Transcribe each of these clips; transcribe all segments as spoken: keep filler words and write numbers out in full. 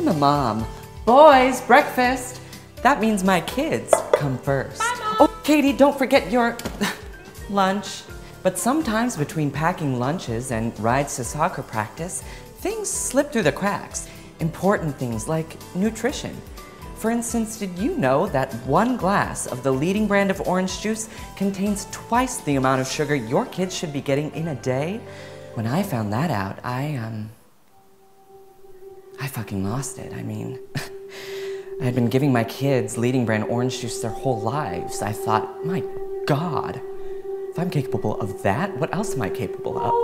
I'm a mom. Boys, breakfast. That means my kids come first. Bye, Mom. Oh, Katie, don't forget your lunch. But sometimes between packing lunches and rides to soccer practice, things slip through the cracks. Important things like nutrition. For instance, did you know that one glass of the leading brand of orange juice contains twice the amount of sugar your kids should be getting in a day? When I found that out, I, um, I fucking lost it. I mean, I had been giving my kids leading brand orange juice their whole lives. I thought, my God, if I'm capable of that, what else am I capable of?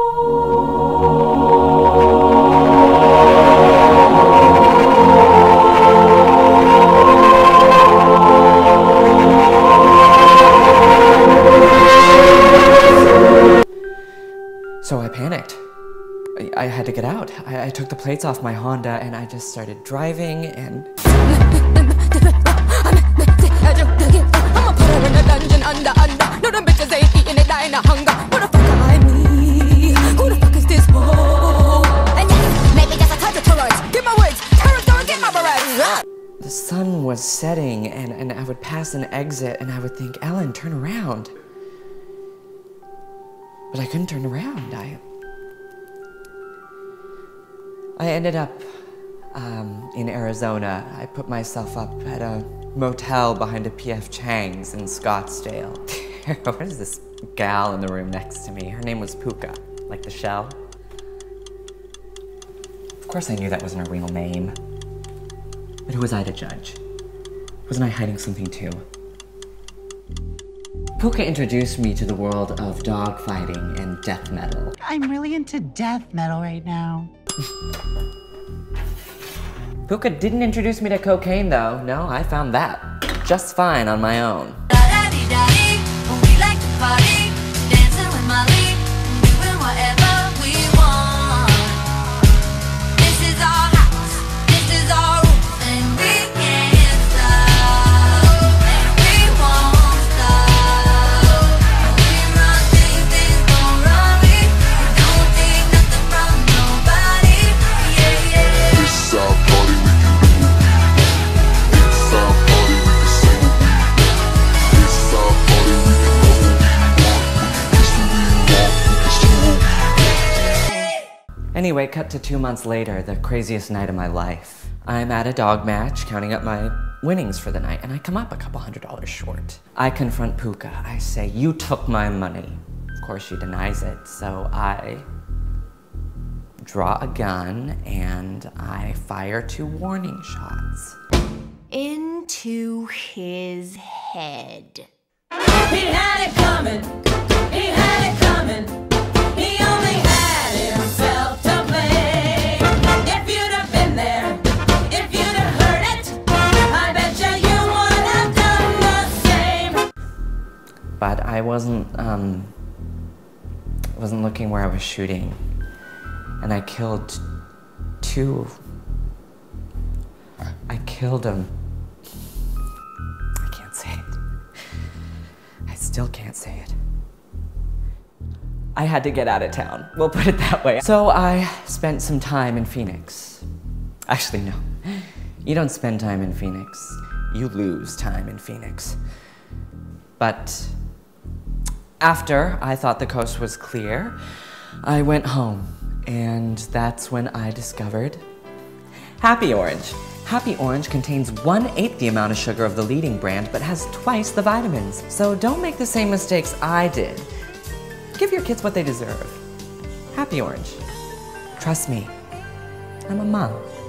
So I panicked. I, I had to get out. I, I took the plates off my Honda and I just started driving and... The sun was setting and, and I would pass an exit and I would think, Ellen, turn around. But I couldn't turn around. I, I ended up um, in Arizona. I put myself up at a motel behind a P F Chang's in Scottsdale. What is this gal in the room next to me? Her name was Puka, like the shell. Of course I knew that wasn't a real name. But who was I to judge? Wasn't I hiding something too? Puka introduced me to the world of dogfighting and death metal. I'm really into death metal right now. Puka didn't introduce me to cocaine though. No, I found that just fine on my own. Anyway, cut to two months later, the craziest night of my life. I'm at a dog match, counting up my winnings for the night, and I come up a couple hundred dollars short. I confront Puka. I say, you took my money. Of course, she denies it, so I draw a gun and I fire two warning shots. Into his head. He had it coming. He had it coming. He only had himself to blame. If you'd have been there, if you'd have heard it, I bet you you would have done the same. But I wasn't, um, wasn't looking where I was shooting. And I killed two. I killed them. I can't say it. I still can't say it. I had to get out of town, we'll put it that way. So I spent some time in Phoenix. Actually, no. You don't spend time in Phoenix. You lose time in Phoenix. But after I thought the coast was clear, I went home. And that's when I discovered Happy Orange. Happy Orange contains one-eighth the amount of sugar of the leading brand, but has twice the vitamins. So don't make the same mistakes I did. Give your kids what they deserve. Happy Orange. Trust me, I'm a mom.